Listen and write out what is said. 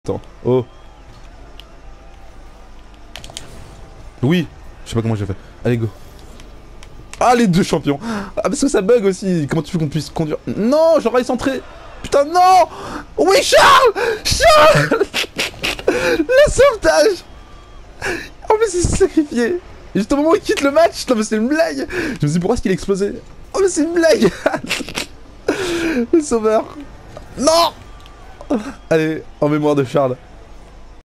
Attends, oh. Oui, je sais pas comment j'ai fait. Allez, go. Ah, les deux champions. Ah, parce que ça bug aussi. Comment tu veux qu'on puisse conduire? Non, j'aurais centré. Putain, non. Oui, Charles. Charles. Le sauvetage. En plus, il s'est sacrifié. Et juste au moment où il quitte le match, non mais c'est une blague. Je me suis dit pourquoi est-ce qu'il a explosé? Oh mais c'est une blague. Le sauveur. Non. Allez, en mémoire de Charles.